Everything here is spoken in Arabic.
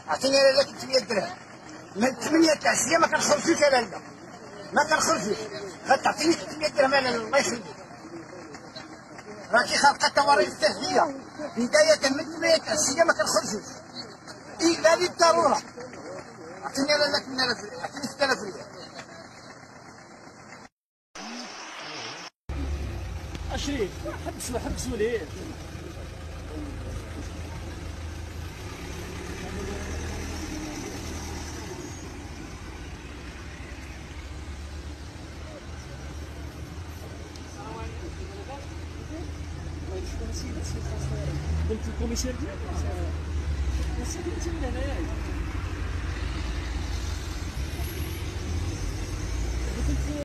عطيني انا لك 8 درهم من 8 تاع السيا ما كنخرجوش انا لا ما كنخرجوش غتعطيني 300 درهم انا الله يخليك راكي خالقه تواريخ التهجيه بدايه من 8 تاع السيا ما كنخرجوش الا للضروره عطيني انا لك 8000 عطيني 6000 ريال شريف حبسوا ليه قلت الكوميسير ديالك نسيت انت من هنايا